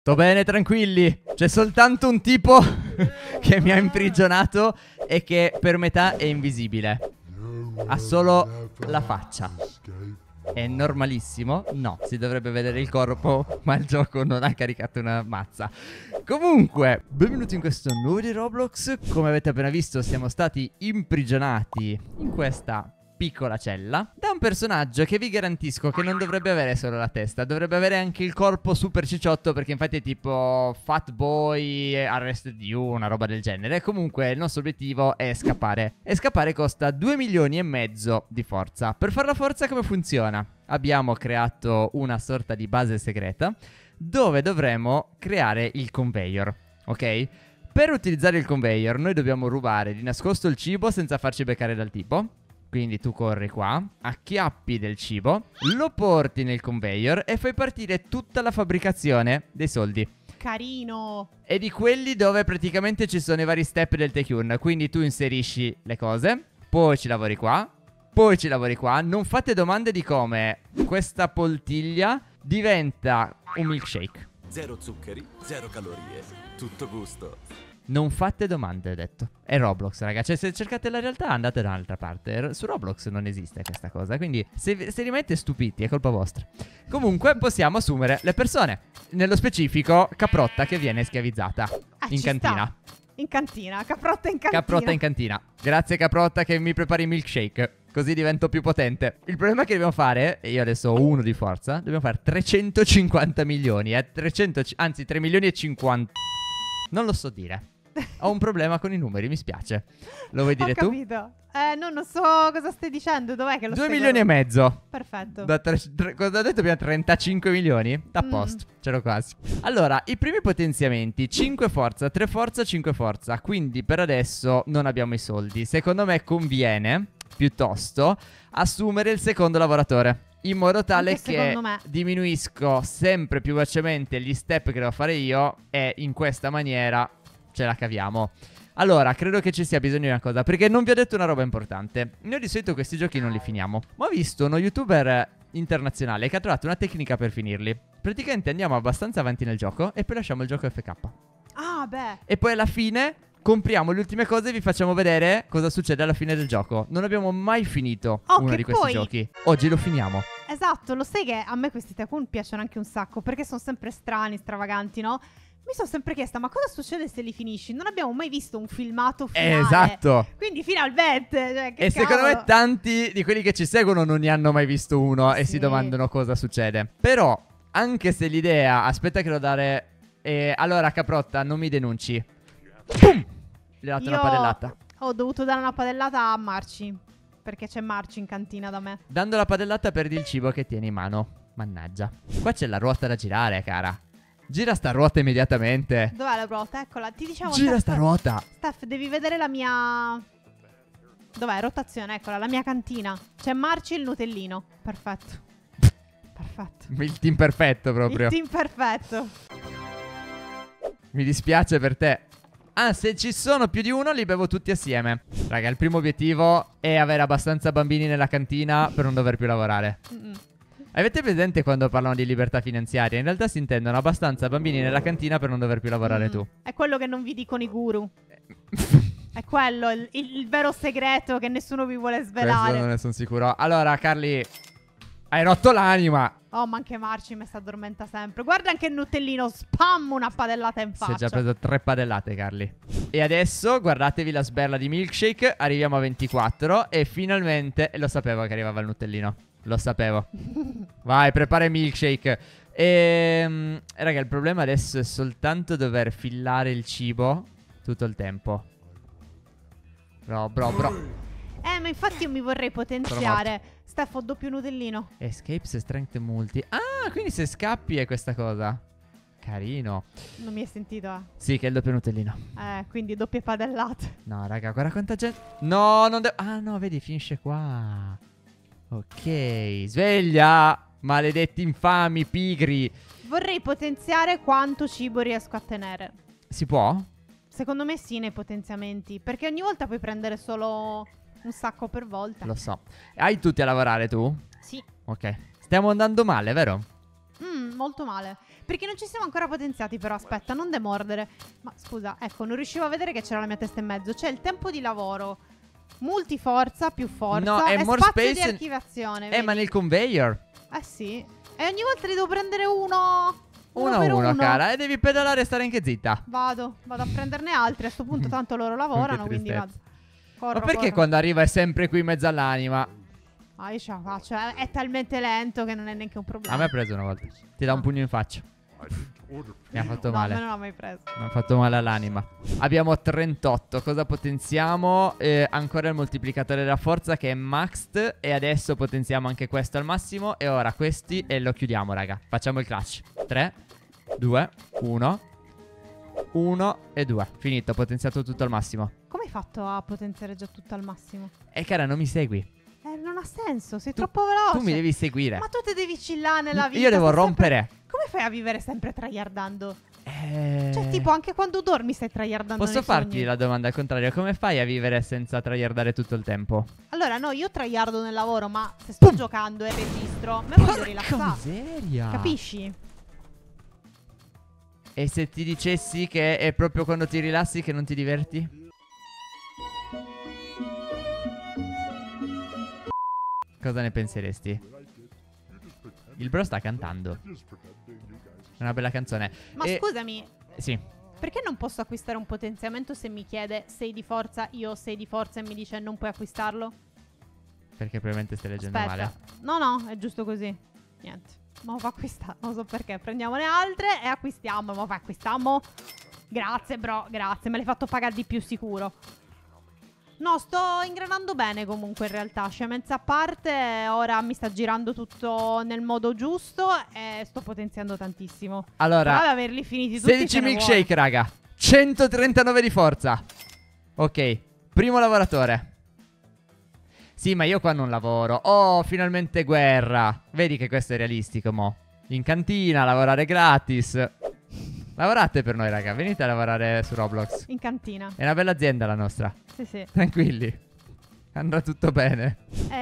Sto bene, tranquilli. C'è soltanto un tipo che mi ha imprigionato e che per metà è invisibile. Ha solo la faccia. È normalissimo? No, si dovrebbe vedere il corpo, ma il gioco non ha caricato una mazza. Comunque, benvenuti in questo nuovo di Roblox. Come avete appena visto, siamo stati imprigionati in questa piccola cella da un personaggio che vi garantisco che non dovrebbe avere solo la testa, dovrebbe avere anche il corpo super cicciotto, perché infatti è tipo Fat Boy Arrested You, una roba del genere. Comunque il nostro obiettivo è scappare, e scappare costa 2,5 milioni di forza. Per fare la forza come funziona? Abbiamo creato una sorta di base segreta dove dovremo creare il conveyor, ok? Per utilizzare il conveyor noi dobbiamo rubare di nascosto il cibo senza farci beccare dal tipo. Quindi tu corri qua, acchiappi del cibo, lo porti nel conveyor e fai partire tutta la fabbricazione dei soldi. Carino. E di quelli dove praticamente ci sono i vari step del Tycoon. Quindi tu inserisci le cose, poi ci lavori qua, poi ci lavori qua. Non fate domande di come questa poltiglia diventa un milkshake. 0 zuccheri, 0 calorie, tutto gusto. Non fate domande, ho detto. È Roblox, raga. Cioè, se cercate la realtà, andate da un'altra parte. Su Roblox non esiste questa cosa. Quindi, se rimanete stupiti, è colpa vostra. Comunque, possiamo assumere le persone. Nello specifico, Caprotta che viene schiavizzata in cantina. In cantina, Caprotta in cantina. Caprotta in cantina. Grazie, Caprotta, che mi prepari il milkshake. Così divento più potente. Il problema che dobbiamo fare, e io adesso ho uno di forza, dobbiamo fare 350 milioni. 3 milioni e 50. Non lo so dire. Ho un problema con i numeri, mi spiace. Lo vuoi dire tu? Ho capito. No, non so cosa stai dicendo. Dov'è che lo 2 stai milioni e mezzo. Perfetto. Cosa ho detto prima? 35 milioni? A posto, c'ero quasi. Allora, i primi potenziamenti: 5 forza, 3 forza, 5 forza. Quindi per adesso non abbiamo i soldi. Secondo me conviene piuttosto assumere il secondo lavoratore, in modo tale che diminuisco sempre più velocemente gli step che devo fare io, e in questa maniera ce la caviamo. Allora, credo che ci sia bisogno di una cosa, perché non vi ho detto una roba importante. Noi di solito questi giochi non li finiamo, ma ho visto uno youtuber internazionale che ha trovato una tecnica per finirli. Praticamente andiamo abbastanza avanti nel gioco e poi lasciamo il gioco FK. Ah, beh. E poi alla fine compriamo le ultime cose e vi facciamo vedere cosa succede alla fine del gioco. Non abbiamo mai finito uno di questi giochi. Oggi lo finiamo. Esatto, lo sai che a me questi Tycoon piacciono anche un sacco, perché sono sempre strani, stravaganti, no? Mi sono sempre chiesta, ma cosa succede se li finisci? Non abbiamo mai visto un filmato finale. Esatto. Quindi finalmente, cioè, e secondo me tanti di quelli che ci seguono non ne hanno mai visto uno e si domandano cosa succede. Però, anche se l'idea... Aspetta che lo dare... allora, Caprotta, non mi denunci. Pum! Le ho dato una padellata. Ho dovuto dare una padellata a Marci, perché c'è Marci in cantina da me. Dando la padellata perdi il cibo che tieni in mano. Mannaggia. Qua c'è la ruota da girare, cara. Gira sta ruota immediatamente. Dov'è la ruota? Eccola. Ti dicevo, gira sta ruota. Steph, devi vedere la mia... Dov'è? Rotazione, eccola, la mia cantina. C'è Marci e il Nutellino. Perfetto. Perfetto. Il team perfetto proprio. Il team perfetto. Mi dispiace per te. Ah, se ci sono più di uno li bevo tutti assieme. Raga, il primo obiettivo è avere abbastanza bambini nella cantina per non dover più lavorare. Avete presente quando parlano di libertà finanziaria? In realtà si intendono abbastanza bambini nella cantina per non dover più lavorare tu. È quello che non vi dicono i guru. È quello il vero segreto che nessuno vi vuole svelare. Questo non ne sono sicuro. Allora, Carly, hai rotto l'anima. Oh, ma anche Marci mi sta addormenta sempre. Guarda anche il Nutellino, spam una padellata in faccia. Si è già preso 3 padellate, Carly. E adesso guardatevi la sberla di milkshake. Arriviamo a 24 e finalmente... lo sapevo che arrivava il Nutellino. Lo sapevo. Vai, prepara il milkshake. Raga, il problema adesso è soltanto dover fillare il cibo tutto il tempo. Bro. Ma infatti io mi vorrei potenziare. Steph, ho doppio Nutellino. Escapes e strength multi. Ah, quindi se scappi è questa cosa. Carino. Non mi hai sentito, eh? Sì, che è il doppio Nutellino. Quindi doppie padellate. No, raga, guarda quanta gente. No, non devo... Ah, no, vedi, finisce qua. Ok, sveglia, maledetti infami, pigri. Vorrei potenziare quanto cibo riesco a tenere. Si può? Secondo me sì, nei potenziamenti. Perché ogni volta puoi prendere solo un sacco per volta. Lo so. Hai tutti a lavorare tu? Sì. Ok. Stiamo andando male, vero? Molto male. Perché non ci siamo ancora potenziati, però aspetta, non demordere. Ma scusa, ecco, non riuscivo a vedere che c'era la mia testa in mezzo. C'è il tempo di lavoro, multiforza, più forza, No, è e more spazio space di archiviazione. ma vedi? nel conveyor. Eh sì. E ogni volta ne devo prendere uno. Uno a per uno, uno. cara. E devi pedalare e stare anche zitta. Vado a prenderne altri. A sto punto tanto loro lavorano, Che quindi vado. tristezza. Corro, Ma perché corro. quando arriva è sempre qui in mezzo all'anima? Ah, io ce la faccio. È talmente lento che non è neanche un problema. A me ha preso una volta. Ti dà un pugno in faccia. Mi ha fatto No, male. a me non l'ha mai preso. Mi ha fatto male all'anima. Abbiamo 38. Cosa potenziamo? Ancora il moltiplicatore della forza che è maxed. E adesso potenziamo anche questo al massimo. E ora questi e lo chiudiamo, raga. Facciamo il clutch. 3, 2, 1. 1 e 2. Finito, potenziato tutto al massimo. Come hai fatto a potenziare già tutto al massimo? Cara, non mi segui. Non ha senso, sei troppo veloce. Tu mi devi seguire. Ma tu te devi chillare nella vita. Io devo stai rompere. sempre- Come fai a vivere sempre tryhardando? Cioè, tipo, anche quando dormi stai tryhardando. Posso nei farti sogni. la domanda al contrario? Come fai a vivere senza tryhardare tutto il tempo? Allora, no, io tryhardo nel lavoro, ma se sto giocando e registro, me voglio rilassare. miseria. Capisci? E se ti dicessi che è proprio quando ti rilassi che non ti diverti? Cosa ne penseresti? Il bro sta cantando. È una bella canzone. Ma scusami, Sì. perché non posso acquistare un potenziamento se mi chiede 6 di forza, io ho 6 di forza e mi dice non puoi acquistarlo? Perché probabilmente stai leggendo Aspetta. male. No, è giusto così. Niente. Ma lo fa acquistare, non so perché. Prendiamone altre e acquistiamo. Ma acquistiamo. Grazie, bro, grazie. Me l'hai fatto pagare di più sicuro. No, sto ingranando bene comunque in realtà. Scemenza a parte, ora mi sta girando tutto nel modo giusto e sto potenziando tantissimo. Allora, Però ad averli finiti tutti 16 ce ne milkshake, raga. 139 di forza. Ok, primo lavoratore. Sì, ma io qua non lavoro. Oh, finalmente guerra. Vedi che questo è realistico, mo. In cantina, lavorare gratis. Lavorate per noi, raga. Venite a lavorare su Roblox. vuole. In cantina. È una bella azienda la nostra. Sì, sì. Tranquilli. Andrà tutto bene.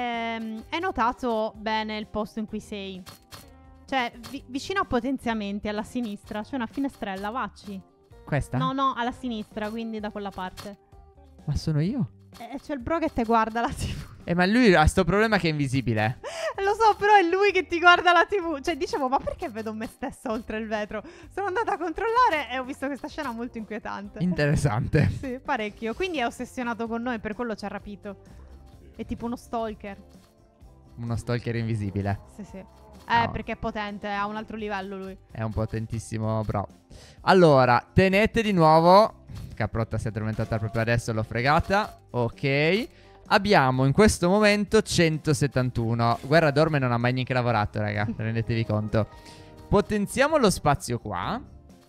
Hai notato bene il posto in cui sei? Cioè, vicino a potenziamenti, alla sinistra, c'è una finestrella, vacci. Questa? No, alla sinistra, quindi da quella parte. Ma sono io? C'è il bro che te guarda la TV. Ma lui ha sto problema che è invisibile. Lo so, però è lui che ti guarda la TV. Cioè, dicevo, ma perché vedo me stessa oltre il vetro? Sono andata a controllare e ho visto questa scena molto inquietante. Interessante. Sì, parecchio. Quindi è ossessionato con noi, per quello ci ha rapito. È tipo uno stalker. Uno stalker invisibile. Sì, sì. No. Perché è potente, ha un altro livello lui. È un potentissimo bro. Allora, tenete di nuovo. Caprotta si è addormentata proprio adesso, l'ho fregata. Ok. Abbiamo in questo momento 171. Guerra dorme e non ha mai neanche lavorato, raga. Rendetevi conto. Potenziamo lo spazio qua.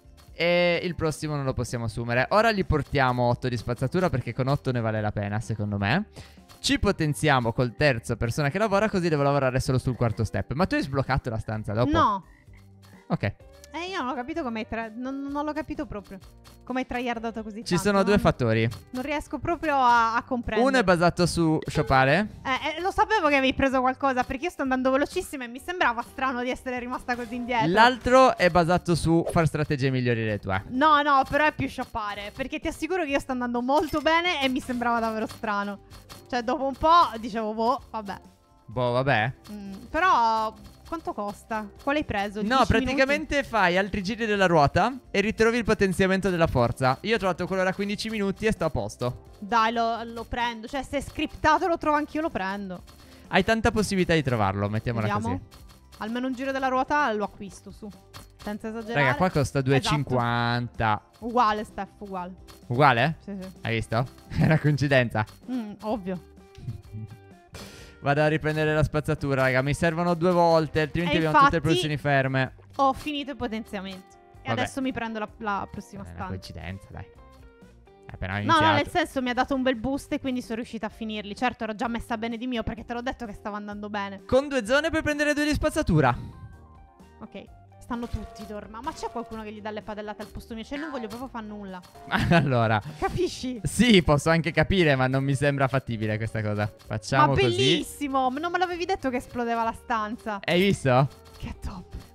E il prossimo non lo possiamo assumere. Ora gli portiamo 8 di spazzatura perché con 8 ne vale la pena, secondo me. Ci potenziamo col terzo persona che lavora, così devo lavorare solo sul quarto step. Ma tu hai sbloccato la stanza dopo? No. Ok. Io non ho capito come hai non l'ho capito proprio. Come hai tryhardato così Ci tanto. sono due fattori. Non riesco proprio a comprendere. Uno è basato su shoppare. Lo sapevo che avevi preso qualcosa, perché io sto andando velocissima e mi sembrava strano di essere rimasta così indietro. L'altro è basato su fare strategie migliori delle tue. No, però è più shoppare, perché ti assicuro che io sto andando molto bene e mi sembrava davvero strano. Cioè, dopo un po' dicevo, boh, vabbè. Boh, vabbè. Però quanto costa? Quale hai preso? No, 10 praticamente fai altri giri della ruota e ritrovi il potenziamento della forza. Io ho trovato quello da 15 minuti e sto a posto. Dai, lo prendo. Cioè, se è scriptato lo trovo anch'io, lo prendo. Hai tanta possibilità di trovarlo, mettiamola Vediamo. così. Almeno un giro della ruota lo acquisto, su. Senza esagerare. Raga, qua costa 2,50. Esatto. Uguale, Steph, uguale. Uguale? Sì, sì. Hai visto? È una coincidenza. Ovvio. Vado a riprendere la spazzatura, raga. Mi servono 2 volte, altrimenti E abbiamo tutte le infatti- produzioni ferme. Ho finito i potenziamenti. E Vabbè. adesso mi prendo la prossima È una stanza. coincidenza, dai. Appena No, iniziato. nel senso mi ha dato un bel boost e quindi sono riuscita a finirli. Certo, ero già messa bene di mio perché te l'ho detto che stava andando bene. Con 2 zone per prendere 2 di spazzatura. Ok, stanno tutti dormendo. Ma c'è qualcuno che gli dà le padellate al posto mio? Cioè, non voglio proprio fare nulla. Allora, Capisci? sì, posso anche capire, ma non mi sembra fattibile questa cosa. Facciamo Ma così. bellissimo! Non me l'avevi detto che esplodeva la stanza. Hai visto? Che top.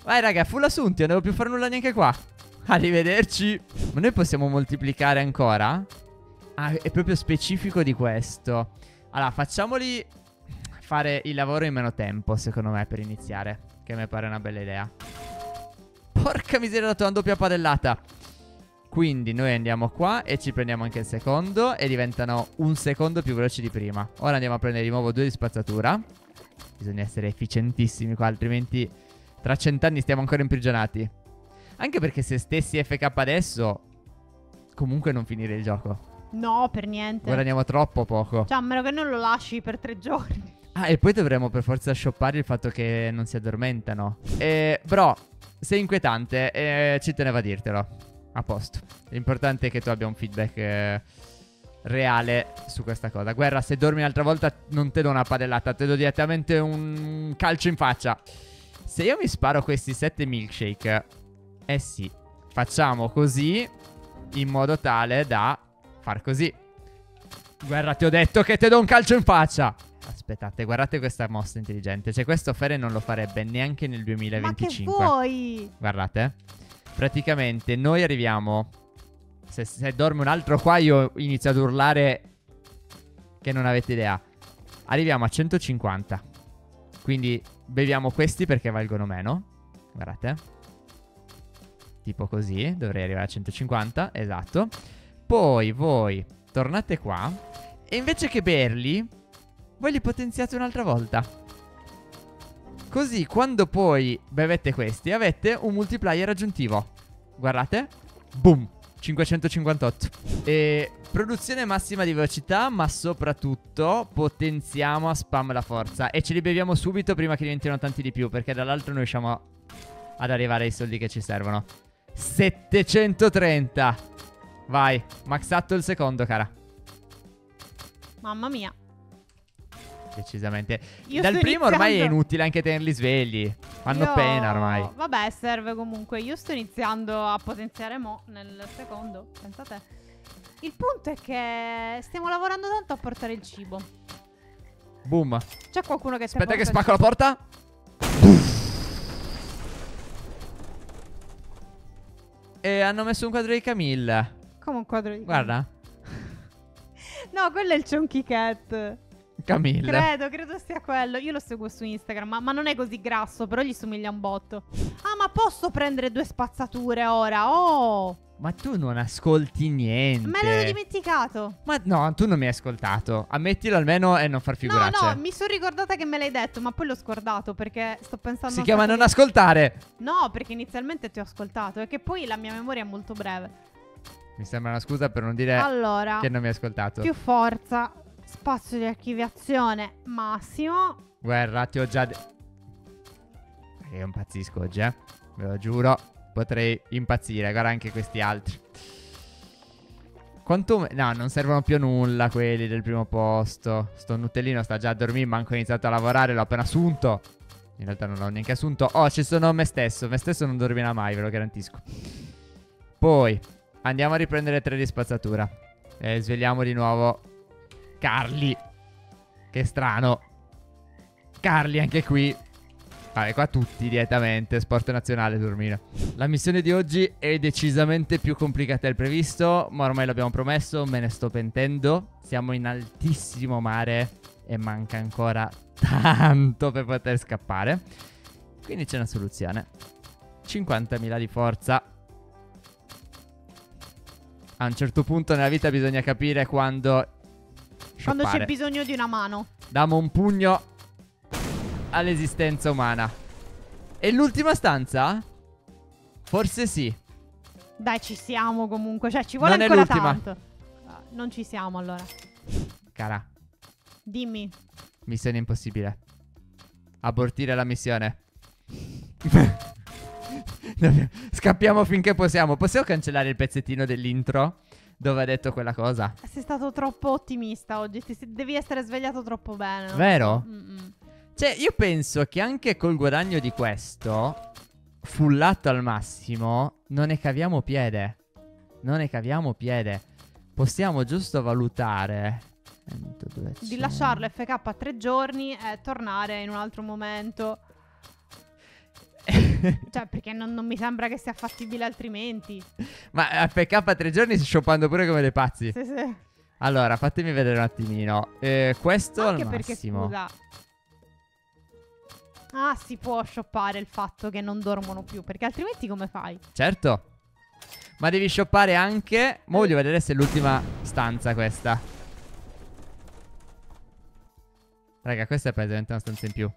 Vai raga, full assunti, non devo più fare nulla neanche qua. Arrivederci. Ma noi possiamo moltiplicare ancora? Ah, è proprio specifico di questo. Allora, facciamoli fare il lavoro in meno tempo, secondo me, per iniziare. Che mi pare una bella idea. Porca miseria, ho dato una doppia padellata. Quindi noi andiamo qua e ci prendiamo anche il secondo e diventano un secondo più veloci di prima. Ora andiamo a prendere di nuovo 2 di spazzatura. Bisogna essere efficientissimi qua, altrimenti tra 100 anni stiamo ancora imprigionati. Anche perché se stessi FK adesso, comunque non finire il gioco. No, per niente. Guadagniamo troppo poco. Cioè, a meno che non lo lasci per 3 giorni. Ah, e poi dovremo per forza shoppare il fatto che non si addormentano. Bro, sei inquietante, ci tenevo a dirtelo. A posto. L'importante è che tu abbia un feedback reale su questa cosa. Guerra, se dormi un'altra volta non te do una padellata, te do direttamente un calcio in faccia. Se io mi sparo questi 7 milkshake, eh sì, facciamo così in modo tale da far così. Guerra, ti ho detto che te do un calcio in faccia. Aspettate, guardate questa mossa intelligente. Cioè, questo Fere non lo farebbe neanche nel 2025. Ma che vuoi? Guardate. Praticamente noi arriviamo. Se dorme un altro qua, io inizio ad urlare che non avete idea. Arriviamo a 150. Quindi beviamo questi perché valgono meno. Guardate. Tipo così. Dovrei arrivare a 150. Esatto. Poi voi tornate qua e invece che berli, voi li potenziate un'altra volta. Così quando poi bevete questi avete un multiplier aggiuntivo. Guardate. Boom. 558. E produzione massima di velocità, ma soprattutto potenziamo a spam la forza. E ce li beviamo subito prima che diventino tanti di più, perché dall'altro non riusciamo ad arrivare ai soldi che ci servono. 730. Vai, maxato il secondo, cara. Mamma mia. Decisamente. Io Dal sto primo ormai è iniziando- inutile anche tenerli svegli. Fanno pena ormai. Vabbè, serve comunque. Io sto iniziando a potenziare mo nel secondo. Pensate. Il punto è che stiamo lavorando tanto a portare il cibo. Boom. C'è qualcuno che Aspetta ti che porta il spacco la porta. E hanno messo un quadro di Camille. cibo? Come un quadro di... Guarda. No, quello è il Chunky Cat. Camille. Credo sia quello. Io lo seguo su Instagram, ma non è così grasso, però gli somiglia un botto. Ah, ma posso prendere 2 spazzature ora? Oh! Ma tu non ascolti niente. Me l'ero dimenticato. Ma no, tu non mi hai ascoltato. Ammettilo almeno e non far figuracce. No, mi sono ricordata che me l'hai detto, ma poi l'ho scordato perché sto pensando... Si a chiama qualcosa non ascoltare. No, perché inizialmente ti ho ascoltato e che poi la mia memoria è molto breve. Mi sembra una scusa per non dire Allora, che non mi hai ascoltato. più forza, spazio di archiviazione massimo. Guerra, ti ho già io impazzisco oggi, ve lo giuro. Potrei impazzire. Guarda anche questi altri. Quanto... No, non servono più a nulla quelli del primo posto. Sto Nutellino sta già a dormire. Manco ho iniziato a lavorare. L'ho appena assunto. In realtà non l'ho neanche assunto. Oh, ci sono me stesso. Me stesso non dormirà mai, ve lo garantisco. Poi andiamo a riprendere 3 di spazzatura. E svegliamo di nuovo Carly. Che strano. Carly anche qui. Vabbè, qua tutti direttamente. Sport nazionale, dormire. La missione di oggi è decisamente più complicata del previsto, ma ormai l'abbiamo promesso, me ne sto pentendo. Siamo in altissimo mare e manca ancora tanto per poter scappare. Quindi c'è una soluzione. 50.000 di forza. A un certo punto nella vita bisogna capire quando Quando shoppare. c'è bisogno di una mano. Diamo un pugno all'esistenza umana. E l'ultima stanza? Forse sì. Dai, ci siamo comunque. Cioè, ci vuole Non è ancora l'ultima. tanto. Ah, non ci siamo allora. Cara, Dimmi. missione impossibile. Abortire la missione. Scappiamo finché possiamo. Possiamo cancellare il pezzettino dell'intro dove ha detto quella cosa? Sei stato troppo ottimista oggi. Devi essere svegliato troppo bene. non Vero? so. Mm-mm. Cioè, io penso che anche col guadagno di questo, fullato al massimo, non ne caviamo piede. Non ne caviamo piede. Possiamo giusto valutare Di lasciarlo FK 3 giorni e tornare in un altro momento. Cioè, perché non mi sembra che sia fattibile altrimenti. Ma a PK 3 giorni shoppando pure come dei pazzi. Sì, sì. Allora, fatemi vedere un attimino. Questo Anche al perché, massimo. scusa. Ah, si può shoppare il fatto che non dormono più, perché altrimenti come fai? Certo. Ma devi shoppare anche. Mo' voglio vedere se è l'ultima stanza questa. Raga, questa è praticamente una stanza in più.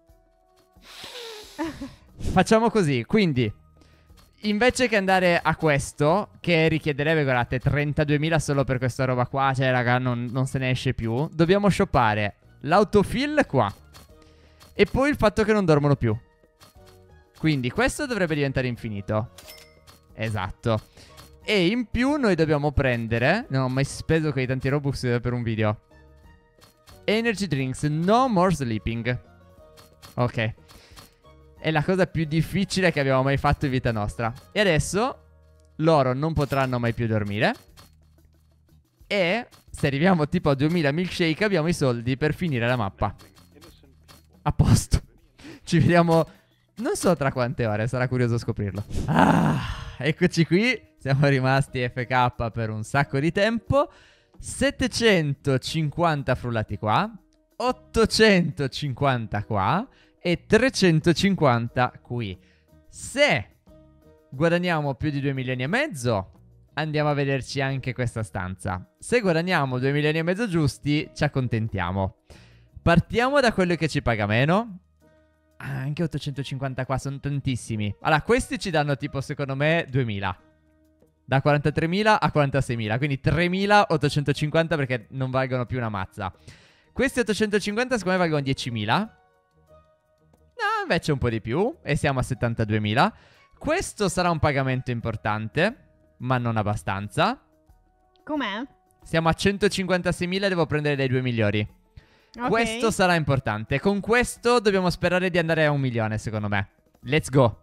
Facciamo così, quindi invece che andare a questo, che richiederebbe, guardate, 32.000 solo per questa roba qua, cioè raga, non se ne esce più. Dobbiamo shoppare l'autofill qua e poi il fatto che non dormono più. Quindi questo dovrebbe diventare infinito. Esatto. E in più noi dobbiamo prendere, non ho mai speso quei tanti Robux per un video, Energy drinks, no more sleeping. Ok. È la cosa più difficile che abbiamo mai fatto in vita nostra. E adesso loro non potranno mai più dormire. E se arriviamo tipo a 2000 milkshake abbiamo i soldi per finire la mappa. A posto. Ci vediamo non so tra quante ore, sarà curioso scoprirlo. Eccoci qui. Siamo rimasti FK per un sacco di tempo. 750 frullati qua, 850 qua e 350 qui. Se guadagniamo più di 2 milioni e mezzo, andiamo a vederci anche questa stanza. Se guadagniamo 2 milioni e mezzo giusti, ci accontentiamo. Partiamo da quello che ci paga meno. Anche 850 qua, sono tantissimi. Allora, questi ci danno tipo, secondo me, 2000. Da 43.000 a 46.000, quindi 3.850 perché non valgono più una mazza. Questi 850 secondo me valgono 10.000. No, invece un po' di più. E siamo a 72.000. Questo sarà un pagamento importante, ma non abbastanza. Com'è? Siamo a 156.000 e devo prendere dei due migliori. Ok. Questo sarà importante. Con questo dobbiamo sperare di andare a 1 milione, secondo me. Let's go.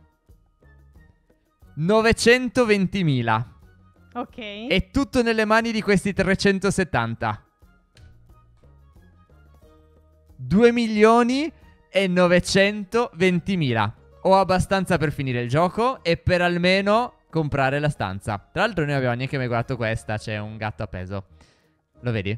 920.000. Ok. È tutto nelle mani di questi 370. 2 milioni e 920.000. Ho abbastanza per finire il gioco e per almeno comprare la stanza. Tra l'altro noi non abbiamo neanche mai guardato questa. C'è un gatto appeso. Lo vedi?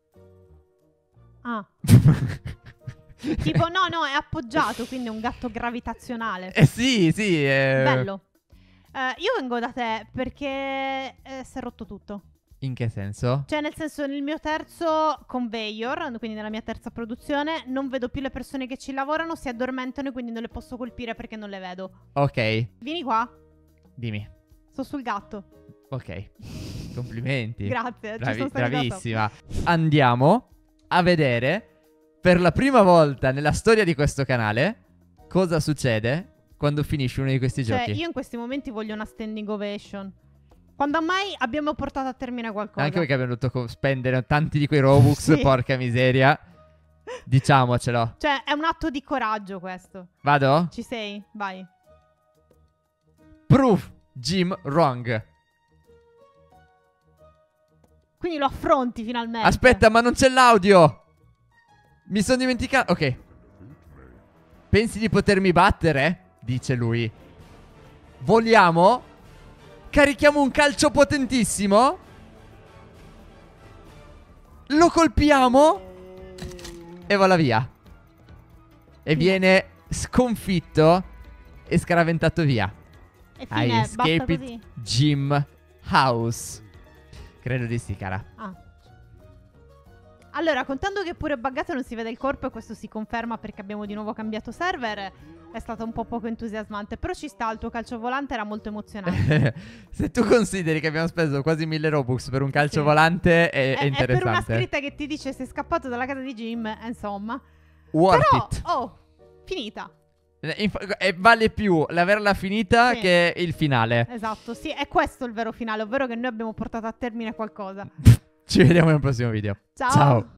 Ah. Tipo no, è appoggiato, quindi è un gatto gravitazionale. Sì. Bello. Io vengo da te perché si è rotto tutto. In che senso? Cioè, nel senso, nel mio terzo conveyor, quindi nella mia terza produzione, non vedo più le persone che ci lavorano, si addormentano e quindi non le posso colpire perché non le vedo. Ok. Vieni qua, Dimmi. sto sul gatto. Ok. Complimenti. Grazie, ci sono stati Bravissima. Andiamo a vedere per la prima volta nella storia di questo canale cosa succede quando finisci uno di questi Cioè, giochi. io in questi momenti voglio una standing ovation. Quando mai abbiamo portato a termine qualcosa? Anche perché abbiamo dovuto spendere tanti di quei Robux, Sì. porca miseria. Diciamocelo. Cioè, è un atto di coraggio questo. Vado? Ci sei? Vai. Proof Jim wrong. Quindi lo affronti finalmente. Aspetta, ma non c'è l'audio. Mi sono dimenticato. Ok. Pensi di potermi battere? Dice lui. Vogliamo? Carichiamo un calcio potentissimo. Lo colpiamo. E vola via. E viene sconfitto e scaraventato via. E Hai fine, basta escaped così. Jim House. Credo di sì, cara. Ah. Allora, contando che pure buggato non si vede il corpo e questo si conferma perché abbiamo di nuovo cambiato server, è stato un po' poco entusiasmante. Però ci sta, il tuo calcio volante era molto emozionante. Se tu consideri che abbiamo speso quasi 1000 Robux per un calcio Sì. volante è È per una interessante. scritta che ti dice sei scappato dalla casa di Jim, insomma. Worth Però, it. oh, finita. E vale più l'averla finita Sì. che il finale. Esatto, sì, è questo il vero finale, ovvero che noi abbiamo portato a termine qualcosa. Ci vediamo nel prossimo video. Ciao. Ciao.